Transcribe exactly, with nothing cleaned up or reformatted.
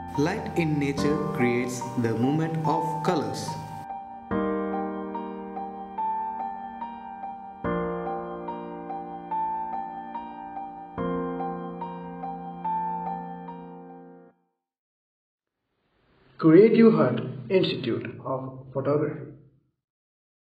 Light in nature creates the movement of colors. Creative Hut Institute of Photography.